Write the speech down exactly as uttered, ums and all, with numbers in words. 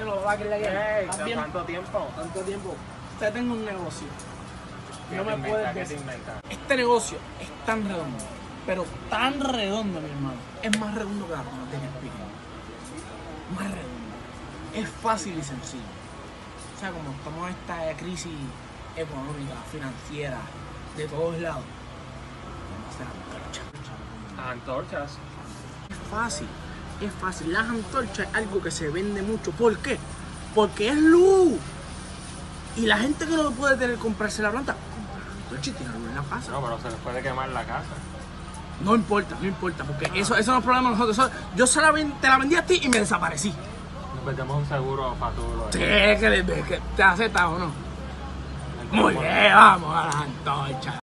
Dímelo, va, que le Ey, ¿También? ¿tanto tiempo? Tanto tiempo. Usted tengo un negocio. ¿Qué No te me inventa? puedes ¿Qué te decir. inventa? Este negocio es tan redondo, pero tan redondo, mi hermano. Es más redondo que la Roma de Espíritu. Más redondo. Es fácil y sencillo. O sea, como estamos en esta crisis económica, financiera, de todos lados, vamos a hacer antorchas. Antorchas. Es fácil, es fácil. Las antorchas es algo que se vende mucho. ¿Por qué? Porque es luz. Y la gente que no puede tener comprarse la planta, compra la antorcha y tiene luz en la casa. No, pero se les puede quemar la casa. No importa, no importa, porque eso, eso no es problema de nosotros. Eso- yo se la ven- te la vendí a ti y me desaparecí. Nos metemos un seguro futuro. Sí, que, le- que te aceptas o no. Muy bien, vamos a las antorchas.